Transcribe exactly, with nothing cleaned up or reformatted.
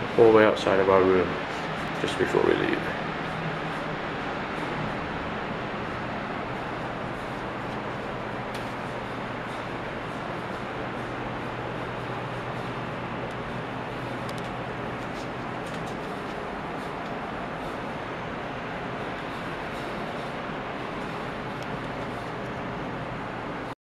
all the way outside of our room just before we leave.